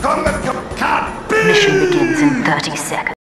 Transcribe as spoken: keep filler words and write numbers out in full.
Conga, you can't be! Mission begins in thirty seconds.